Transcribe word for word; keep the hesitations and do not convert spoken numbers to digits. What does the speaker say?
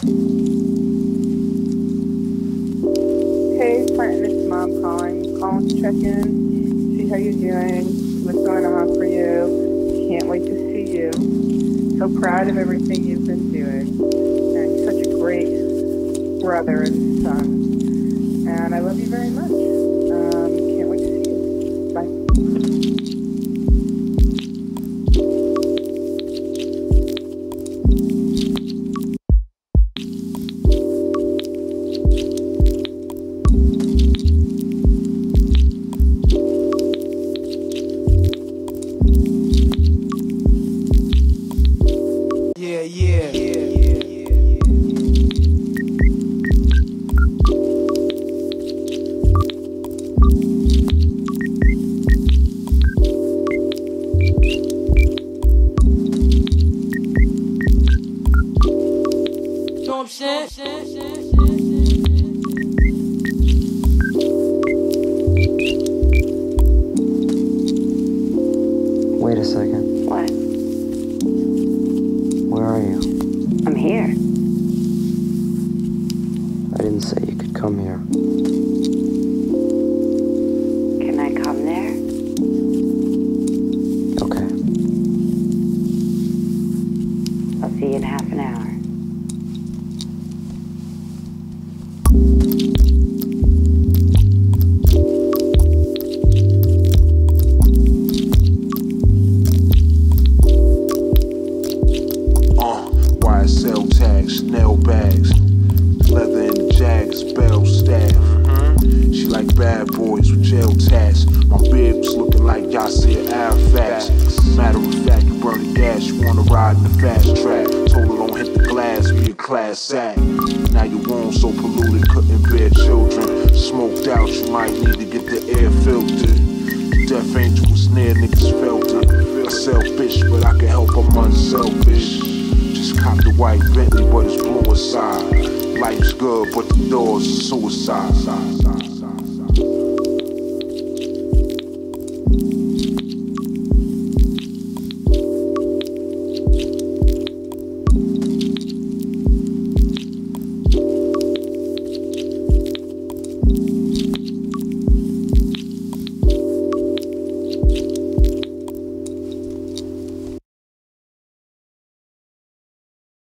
Hey, Clinton, it's Mom calling. Calling to check in, see how you're doing, what's going on for you. Can't wait to see you. So proud of everything you've been doing. And you're such a great brother and son. And I love you very much. Um, can't wait to see you. Bye. Yeah, yeah, yeah, yeah, yeah. Know what I'm saying? Wait a second. What? Where are you? I'm here. I didn't say you could come here. Can I come there? Okay. I'll see you in half an hour. Y S L tags, Chanel bags, leather in the Jags, bell staff. She like bad boys with jail tats. My beard was looking like Yasser Arafat. Matter of fact, you burn the gas, you wanna ride in the fast track. Told her don't hit the glass, be a class act. Now your wound so polluted, couldn't bear children. Smoked out, you might need to get the air filtered. The death angel was near, niggas felt it. I selfish, but I can help, I'm unselfish. Just cop the white Bentley, but it's blue inside. Life's good, but the doors are suicide.